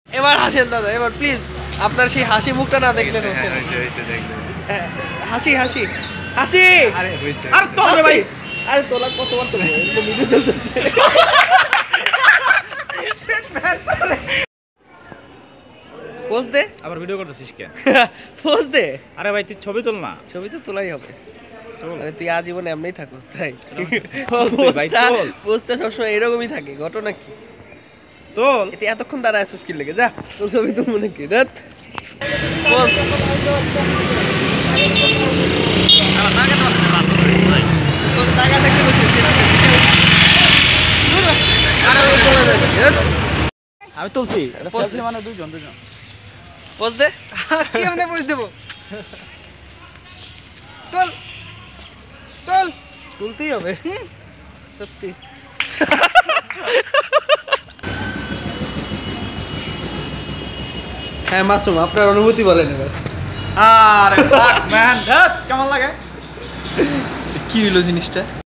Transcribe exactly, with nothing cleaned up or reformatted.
এবার হাসেন দাদা, এবার প্লিজ। আপনার সেই হাসি মুখটা না দেখলেন হচ্ছে না। হাসি হাসি হাসি। আরে তোল রে ভাই, আরে তোলা কতবার তো ভিডিও চলতেছে। পোজ দে। আবার ভিডিও করতেছিস কেন? পোজ দে। আরে ভাই তুই ছবি তোল না। ছবি তো তোলাই হবে। আরে তুই আজীবন এমনিই থাকুস তাই। ভাই তোল। পোজটা সবসময় এরকমই থাকে, ঘটনা কি? তোল। এতে এতক্ষণ দাঁড়ায় আছিস কি লেগে? যা তোর ছবি তো মনে কি দেখ। পোজ। আমার টাকা তো ভালো করে ভাই। তোর টাকা দেখতে বসে। আরে ওই চলে যাবে। আমি তুলছি। এটা সেলফি মানে দুইজন দুইজন। পোজ দে। কি মানে পোজ দেব? তোল তোল। তুলতেই হবে। সত্যি। হ্যাঁ মাসুম, আপনার অনুভূতি বলেন এবার। আরে ফাক ম্যান, কেমন লাগে? কি হলো জিনিসটা?